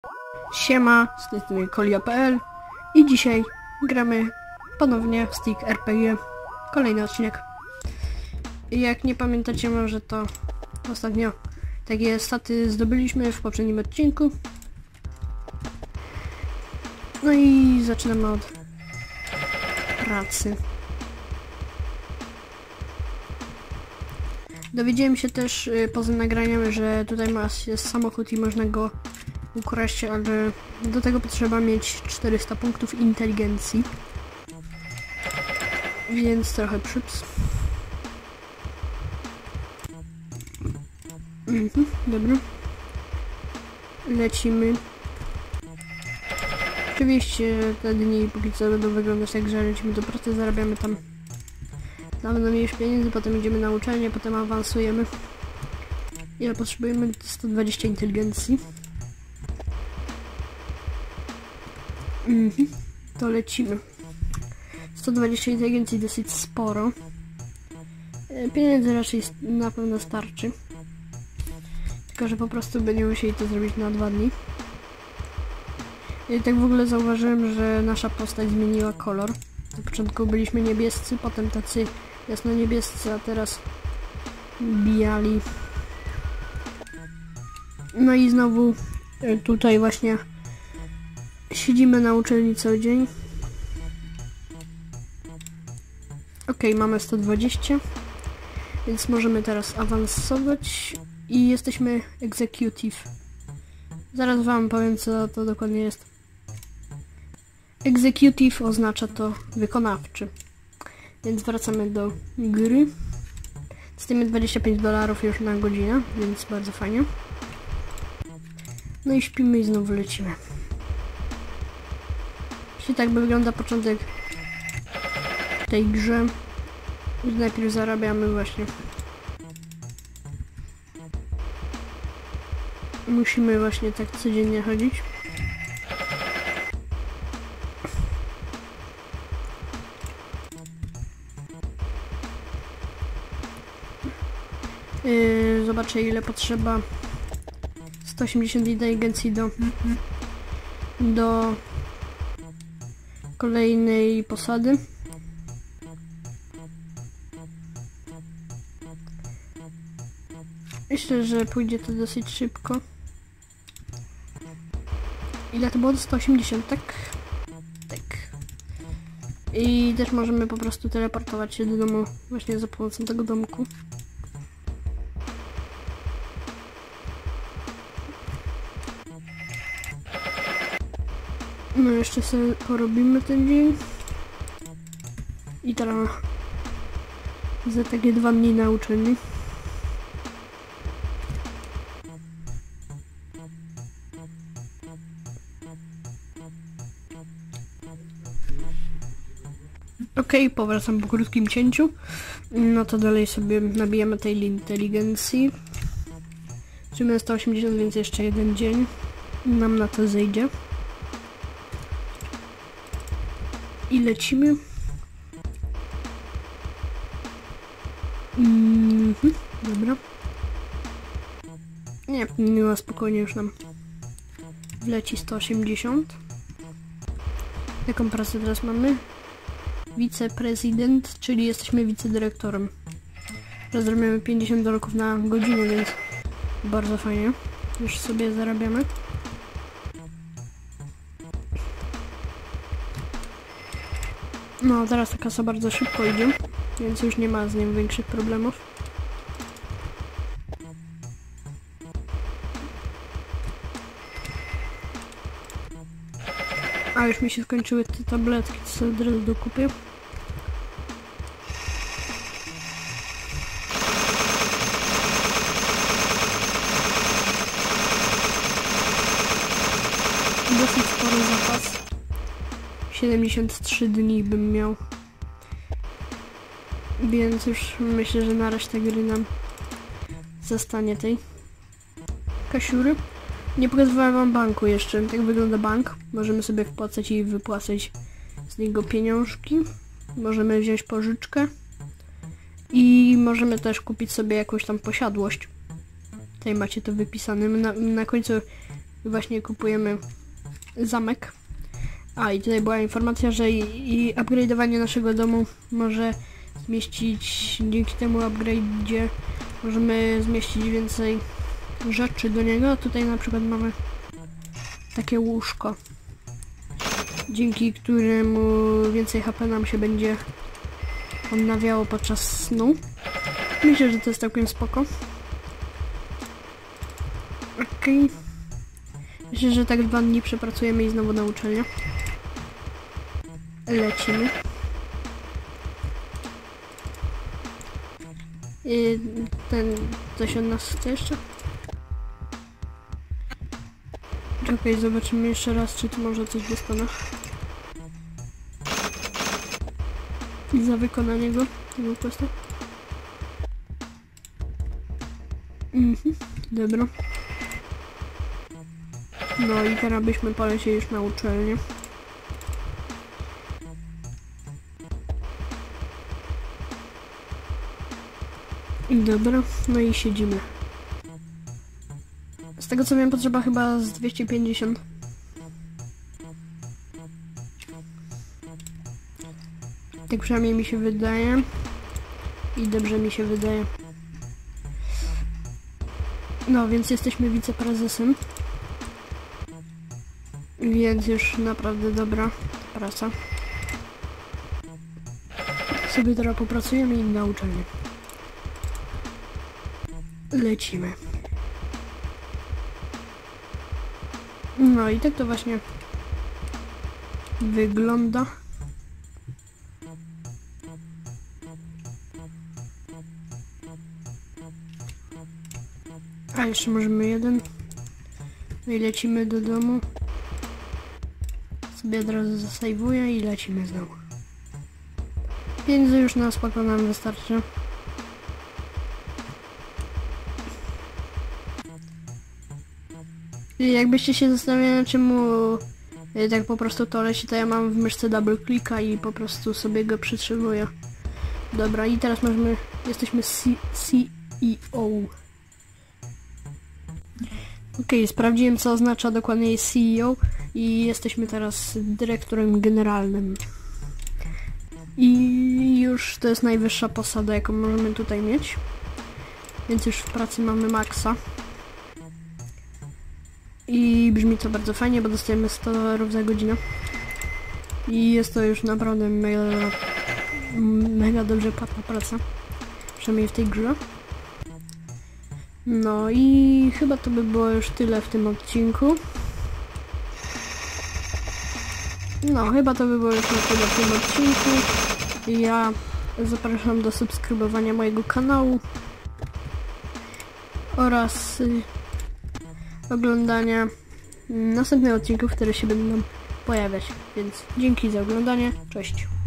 Siema, z tej strony Kolia.pl i dzisiaj gramy ponownie w Stick RPG. Kolejny odcinek. Jak nie pamiętacie, może to ostatnio takie staty zdobyliśmy w poprzednim odcinku. No i zaczynamy od pracy. Dowiedziałem się też poza nagraniem, że tutaj jest samochód i można go ukraść, ale do tego potrzeba mieć 400 punktów inteligencji. Więc trochę przyps. Dobra. Lecimy. Oczywiście te dni póki co będą wyglądać tak, że lecimy do pracy, zarabiamy tam na mniej już pieniędzy, potem idziemy na uczelnię, potem awansujemy. Ile potrzebujemy? 120 inteligencji. To lecimy. 120 inteligencji dosyć sporo. Pieniędzy raczej na pewno starczy. Tylko że po prostu będziemy musieli to zrobić na 2 dni. I tak w ogóle zauważyłem, że nasza postać zmieniła kolor. Na początku byliśmy niebiescy, potem tacy jasno-niebiescy, a teraz biali. No i znowu tutaj właśnie siedzimy na uczelni cały dzień. Okej, mamy 120, więc możemy teraz awansować i jesteśmy executive. Zaraz wam powiem, co to dokładnie jest. Executive oznacza to wykonawczy. Więc wracamy do gry. Dostajemy $25 już na godzinę, więc bardzo fajnie. No i śpimy i znowu lecimy. Jeśli tak wygląda początek w tej grze. Najpierw zarabiamy właśnie. Musimy właśnie tak codziennie chodzić. Zobaczę, ile potrzeba. 180 inteligencji do kolejnej posady. Myślę, że pójdzie to dosyć szybko. Ile to było? 180, tak? Tak. I też możemy po prostu teleportować się do domu właśnie za pomocą tego domku. No jeszcze sobie porobimy ten dzień. I teraz za takie 2 dni na uczelni. Okej, powracam po krótkim cięciu. No to dalej sobie nabijamy tej inteligencji. Mamy 180, więc jeszcze 1 dzień nam na to zejdzie. I lecimy. Dobra. Nie, miła, spokojnie już nam wleci 180. Jaką pracę teraz mamy? Wiceprezydent, czyli jesteśmy wicedyrektorem. Zarabiamy $50 na godzinę, więc bardzo fajnie. Już sobie zarabiamy. No, teraz ta kasa bardzo szybko idzie, więc już nie ma z nią większych problemów. A już mi się skończyły te tabletki, co sobie od razu dokupię. Dosyć spory zapas. 73 dni bym miał. Więc już myślę, że na resztę gry nam zostanie tej kasiury. Nie pokazywałem wam banku jeszcze. Tak wygląda bank. Możemy sobie wpłacać i wypłacać z niego pieniążki. Możemy wziąć pożyczkę. I możemy też kupić sobie jakąś tam posiadłość. Tutaj macie to wypisane. Na końcu i właśnie kupujemy zamek. A i tutaj była informacja, że i upgrade'owanie naszego domu może zmieścić, dzięki temu upgrade'zie możemy zmieścić więcej rzeczy do niego. A tutaj na przykład mamy takie łóżko, dzięki któremu więcej HP nam się będzie odnawiało podczas snu. Myślę, że to jest całkiem spoko. Okej. Myślę, że tak 2 dni przepracujemy i znowu na uczelnię. Lecimy. I coś od nas chce jeszcze? Okej, zobaczymy jeszcze raz, czy tu może coś dostanę. I za wykonanie tego questa. Dobra. No i teraz byśmy polecieli już na uczelnię. Dobra, no i siedzimy. Z tego co wiem, potrzeba chyba z 250. Tak przynajmniej mi się wydaje. I dobrze mi się wydaje. No, więc jesteśmy wiceprezesem. Więc już naprawdę dobra praca. Sobie teraz popracujemy i na uczelnię. Lecimy. No i tak to właśnie wygląda. A jeszcze możemy jeden. No i lecimy do domu. Sobie od razu zasejwuję i lecimy znowu. Pieniędzy już na spoko nam wystarczy. I jakbyście się zastanawiali, czemu tak po prostu to leci, to ja mam w myszce double clicka i po prostu sobie go przytrzymuję. Dobra, i teraz jesteśmy CEO. Okej, sprawdziłem, co oznacza dokładnie CEO i jesteśmy teraz dyrektorem generalnym. I już to jest najwyższa posada, jaką możemy tutaj mieć. Więc już w pracy mamy maksa. I brzmi to bardzo fajnie, bo dostajemy 100 dolarów za godzinę. I jest to już naprawdę mega dobrze płatna praca. Przynajmniej w tej grze. No i chyba to by było już tyle w tym odcinku. No, chyba to by było już tyle w tym odcinku. Ja zapraszam do subskrybowania mojego kanału oraz oglądania następnych odcinków, które się będą pojawiać. Więc dzięki za oglądanie. Cześć.